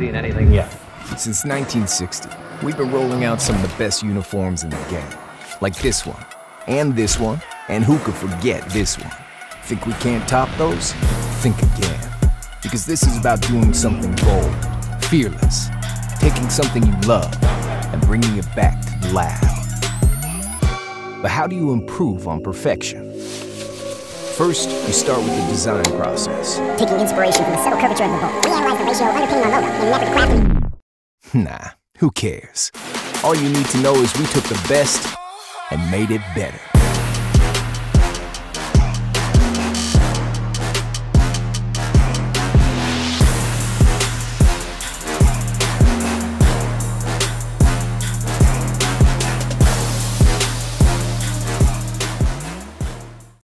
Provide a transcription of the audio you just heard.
seen anything yet. Since 1960, we've been rolling out some of the best uniforms in the game. Like this one, and who could forget this one? Think we can't top those? Think again. Because this is about doing something bold, fearless, taking something you love, and bringing it back to the lab. But how do you improve on perfection? First, you start with the design process. Taking inspiration from the subtle curvature of the bolt, we analyze the ratio underpinning our logo in an effort to craft. Nah, who cares? All you need to know is we took the best and made it better.